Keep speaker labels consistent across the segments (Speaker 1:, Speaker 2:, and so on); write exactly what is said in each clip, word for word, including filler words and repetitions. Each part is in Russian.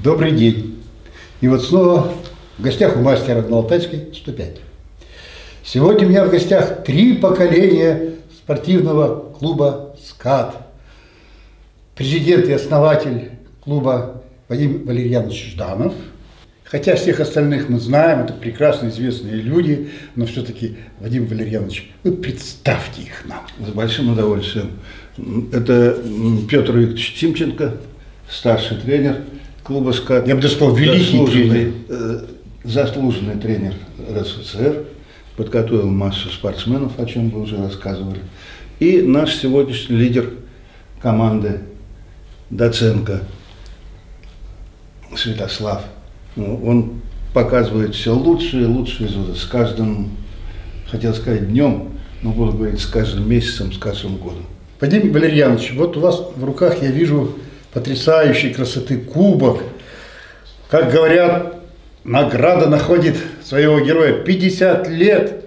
Speaker 1: Добрый день. И вот снова в гостях у мастера на Алтайской сто пять. Сегодня у меня в гостях три поколения спортивного клуба «СКАТ». Президент и основатель клуба Вадим Валерьянович Жданов. Хотя всех остальных мы знаем, это прекрасно известные люди, но все-таки, Вадим Валерьянович, вы представьте их нам.
Speaker 2: С большим удовольствием. Это Петр Викторович Тимченко, старший тренер клуба «СКАТ».
Speaker 1: Я бы даже сказал, великий
Speaker 2: заслуженный,
Speaker 1: тренер.
Speaker 2: Заслуженный тренер РСФСР, подготовил массу спортсменов, о чем вы уже рассказывали. И наш сегодняшний лидер команды Доценко Святослав. Он показывает все лучше и лучше с каждым, хотел сказать, днем, но буду говорить, с каждым месяцем, с каждым годом.
Speaker 1: Вадим Валерьянович, вот у вас в руках я вижу потрясающей красоты кубок. Как говорят, награда находит своего героя. пятьдесят лет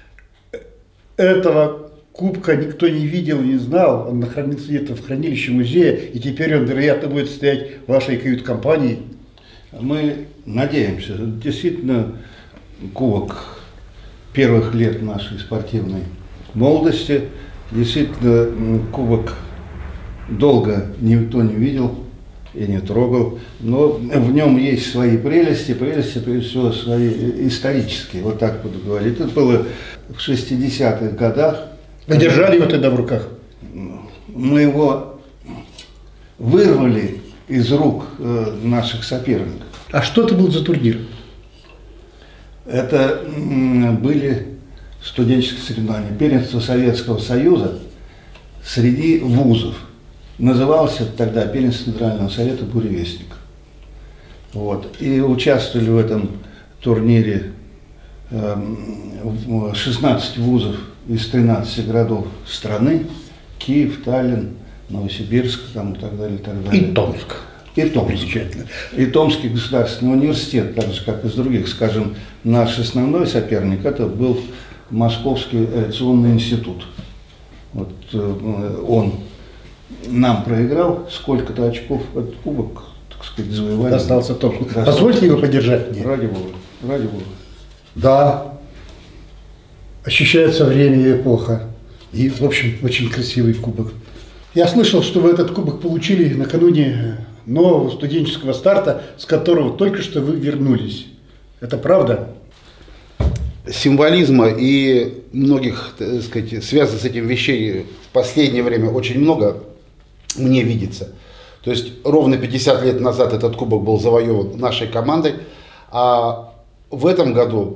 Speaker 1: этого кубка никто не видел, не знал. Он находится где-то в хранилище музея, и теперь он, вероятно, будет стоять в вашей кают-компании.
Speaker 2: Мы надеемся, действительно, кубок первых лет нашей спортивной молодости, действительно, кубок долго никто не видел и не трогал, но в нем есть свои прелести, прелести, прежде всего, свои исторические, вот так буду говорить. Это было в шестидесятых годах.
Speaker 1: Вы держали его тогда в руках?
Speaker 2: Мы его вырвали из рук э, наших соперников.
Speaker 1: А что это был за турнир?
Speaker 2: Это м, были студенческие соревнования, первенство Советского Союза среди вузов. Назывался тогда первенство Центрального совета «Буревестник». Вот. И участвовали в этом турнире э, шестнадцать вузов из тринадцати городов страны: Киев, Таллин, Новосибирск, там, и так далее, и так далее.
Speaker 1: И Томск.
Speaker 2: И Томск. И Томский государственный университет, так же, как из других, скажем, наш основной соперник, это был Московский авиационный институт. Вот э, он нам проиграл, сколько-то очков, от кубок, так сказать, завоевали.
Speaker 1: Остался Томск. Позвольте его поддержать мне.
Speaker 2: Ради Бога, ради Бога.
Speaker 1: Да, ощущается время и эпоха. И, в общем, очень красивый кубок. Я слышал, что вы этот кубок получили накануне нового студенческого старта, с которого только что вы вернулись. Это правда?
Speaker 3: Символизма и многих, так сказать, связанных с этим вещей в последнее время очень много мне видится. То есть ровно пятьдесят лет назад этот кубок был завоеван нашей командой, а в этом году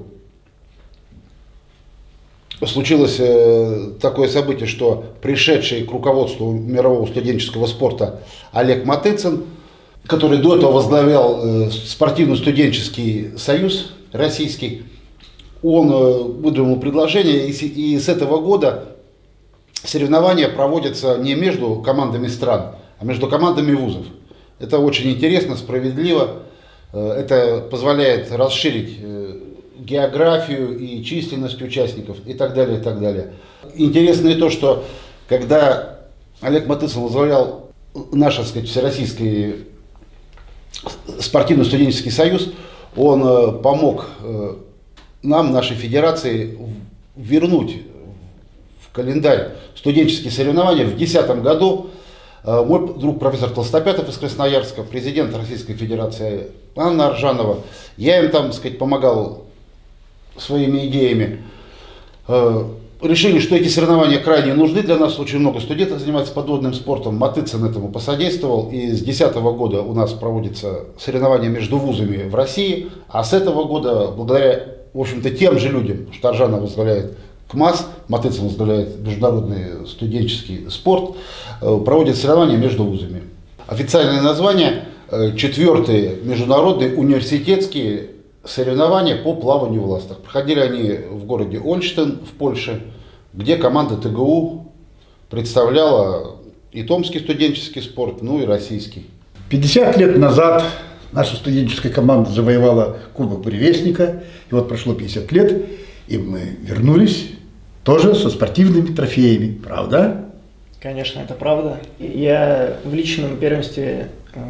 Speaker 3: случилось такое событие, что пришедший к руководству мирового студенческого спорта Олег Матыцин, который до этого возглавлял спортивно-студенческий союз российский, он выдвинул предложение, и с этого года соревнования проводятся не между командами стран, а между командами вузов. Это очень интересно, справедливо, это позволяет расширить географию и численность участников и так далее, и так далее. Интересно и то, что когда Олег Матыцин возглавлял наш, так сказать, всероссийский спортивно-студенческий союз, он помог нам, нашей федерации, вернуть в календарь студенческие соревнования. В две тысячи десятом году мой друг профессор Толстопятов из Красноярска, президент Российской Федерации Анна Аржанова, я им там, так сказать, помогал своими идеями, решили, что эти соревнования крайне нужны для нас. Очень много студентов занимается подводным спортом. Матыцин этому посодействовал. И с две тысячи десятого года у нас проводятся соревнования между вузами в России. А с этого года, благодаря, в общем-то, тем же людям, что Аржанов возглавляет КМАС, Матыцин возглавляет международный студенческий спорт, проводят соревнования между вузами. Официальное название – четвертые международные университетские соревнования по плаванию в ластах. Проходили они в городе Ольштен в Польше, где команда ТГУ представляла и томский студенческий спорт, ну и российский.
Speaker 1: пятьдесят лет назад наша студенческая команда завоевала Кубок Буревестника, и вот прошло пятьдесят лет, и мы вернулись тоже со спортивными трофеями, правда?
Speaker 4: Конечно, это правда. Я в личном первенстве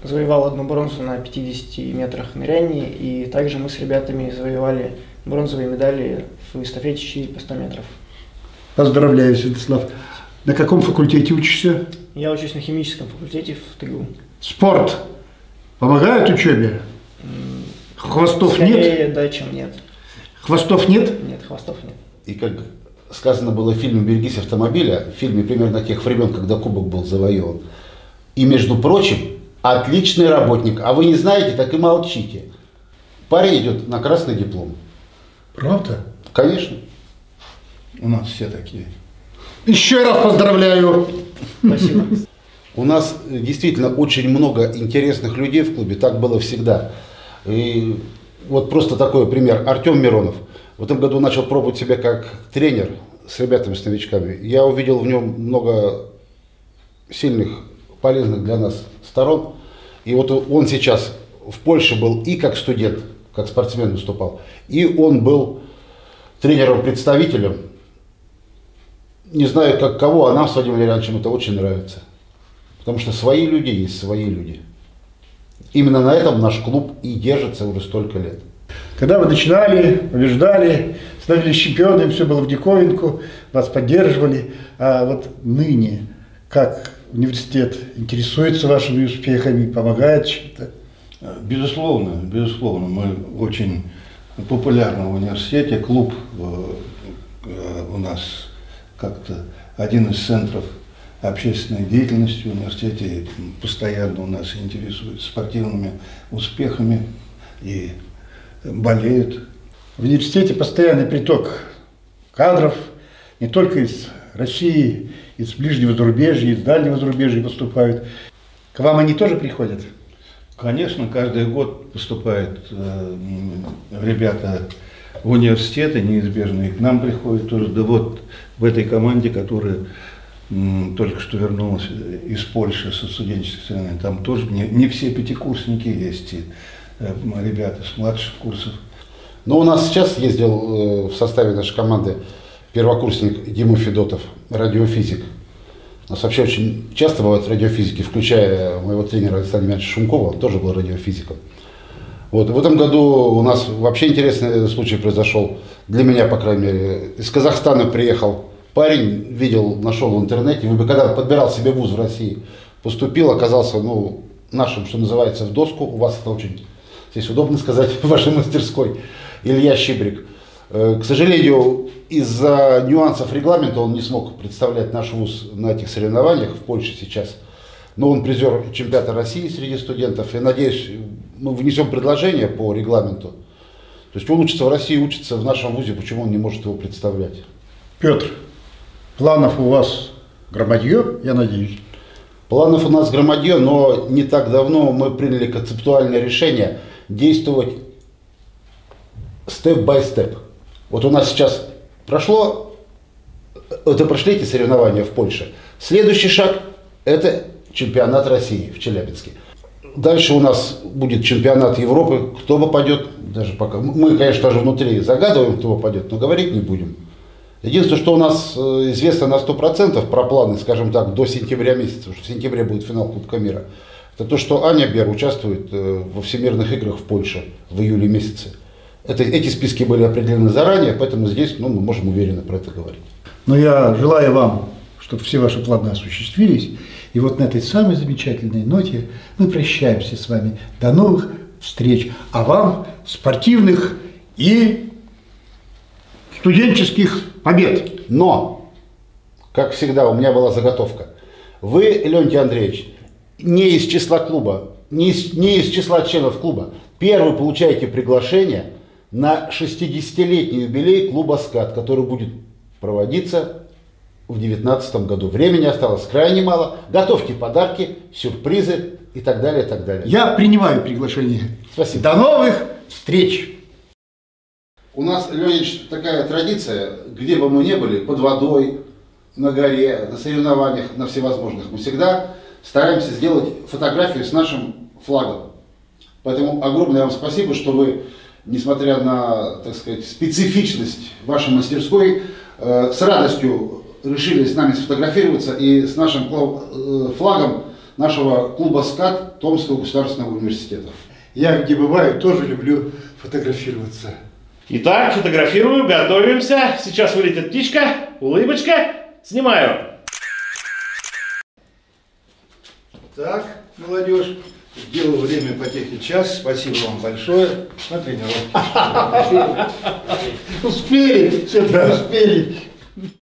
Speaker 4: завоевал одну бронзу на пятидесяти метрах ныряния, и также мы с ребятами завоевали бронзовые медали в эстафете щит по сто метров.
Speaker 1: Поздравляю, Святослав. На каком факультете учишься?
Speaker 4: Я учусь на химическом факультете в ТГУ.
Speaker 1: Спорт помогает учебе? Хвостов
Speaker 4: Скорее,
Speaker 1: нет?
Speaker 4: да, чем нет.
Speaker 1: Хвостов нет?
Speaker 4: Нет, хвостов нет.
Speaker 3: И как сказано было в фильме «Берегись автомобиля», в фильме примерно тех времен, когда кубок был завоеван. И, между прочим, отличный работник. А вы не знаете, так и молчите. Парень идет на красный диплом.
Speaker 1: Правда?
Speaker 3: Конечно.
Speaker 2: У нас все такие.
Speaker 1: Еще раз поздравляю.
Speaker 4: Спасибо.
Speaker 3: У нас действительно очень много интересных людей в клубе, так было всегда. И вот просто такой пример. Артем Миронов в этом году начал пробовать себя как тренер с ребятами, с новичками. Я увидел в нем много сильных, полезных для нас сторон. И вот он сейчас в Польше был и как студент, как спортсмен выступал, и он был тренером-представителем. Не знаю, как кого, а нам с Вадимом Леонидовичем это очень нравится. Потому что свои люди есть свои люди. Именно на этом наш клуб и держится уже столько лет.
Speaker 1: Когда вы начинали, побеждали, становились чемпионами, все было в диковинку, вас поддерживали. А вот ныне, как университет интересуется вашими успехами, помогает чем-то?
Speaker 2: Безусловно, безусловно, мы очень популярны в университете. Клуб у нас как-то один из центров общественной деятельности в университете, постоянно у нас интересуются спортивными успехами и болеют.
Speaker 1: В университете постоянный приток кадров, не только из России, из ближнего зарубежья, из дальнего зарубежья поступают. К вам они тоже приходят?
Speaker 2: Конечно, каждый год поступают э, ребята в университеты, неизбежно и к нам приходят тоже. Да вот в этой команде, которая м, только что вернулась из Польши со студенческих соревнований, там тоже не, не все пятикурсники есть, и, э, ребята с младших курсов.
Speaker 3: Но у нас сейчас ездил э, в составе нашей команды первокурсник Дима Федотов, радиофизик. У нас вообще очень часто бывают радиофизики, включая моего тренера Александра Ивановича Шумкова, он тоже был радиофизиком. Вот. В этом году у нас вообще интересный случай произошел, для меня, по крайней мере. Из Казахстана приехал парень, видел, нашел в интернете, когда подбирал себе вуз в России, поступил, оказался, ну, нашим, что называется, в доску, у вас это очень, здесь удобно сказать, в вашей мастерской, Илья Щибрик. К сожалению, из-за нюансов регламента он не смог представлять наш вуз на этих соревнованиях в Польше сейчас. Но он призер чемпионата России среди студентов. Я надеюсь, мы внесем предложение по регламенту. То есть он учится в России, учится в нашем вузе, почему он не может его представлять?
Speaker 1: Петр, планов у вас громадье, я надеюсь?
Speaker 3: Планов у нас громадье, но не так давно мы приняли концептуальное решение действовать степ-бай-степ. Вот у нас сейчас прошло, это прошли эти соревнования в Польше. Следующий шаг – это чемпионат России в Челябинске. Дальше у нас будет чемпионат Европы. Кто попадет, даже пока. Мы, конечно же, внутри загадываем, кто попадет, но говорить не будем. Единственное, что у нас известно на сто процентов про планы, скажем так, до сентября месяца, потому что в сентябре будет финал Кубка мира, это то, что Аня Бер участвует во Всемирных играх в Польше в июле месяце. Это, эти списки были определены заранее, поэтому здесь, ну, мы можем уверенно про это говорить.
Speaker 1: Но я желаю вам, чтобы все ваши планы осуществились. И вот на этой самой замечательной ноте мы прощаемся с вами. До новых встреч. А вам спортивных и студенческих побед.
Speaker 3: Но, как всегда, у меня была заготовка. Вы, Леонтий Андреевич, не из числа клуба, не из, не из числа членов клуба, первый получаете приглашение на шестидесятилетний юбилей клуба «СКАТ», который будет проводиться в две тысячи девятнадцатом году. Времени осталось крайне мало. Готовьте подарки, сюрпризы и так далее, и так далее.
Speaker 1: Я принимаю приглашение.
Speaker 3: Спасибо.
Speaker 1: До новых встреч!
Speaker 3: У нас, Леонидович, такая традиция, где бы мы ни были, под водой, на горе, на соревнованиях, на всевозможных, мы всегда стараемся сделать фотографию с нашим флагом. Поэтому огромное вам спасибо, что вы, несмотря на, так сказать, специфичность вашей мастерской, э, с радостью решили с нами сфотографироваться и с нашим флагом нашего клуба «СКАТ» Томского государственного университета.
Speaker 1: Я, где бываю, тоже люблю фотографироваться.
Speaker 5: Итак, фотографирую, готовимся. Сейчас вылетит птичка, улыбочка. Снимаю.
Speaker 1: Так, молодежь, сделал время потехи час. Спасибо вам большое. На тренировку. Успели, все-таки успели.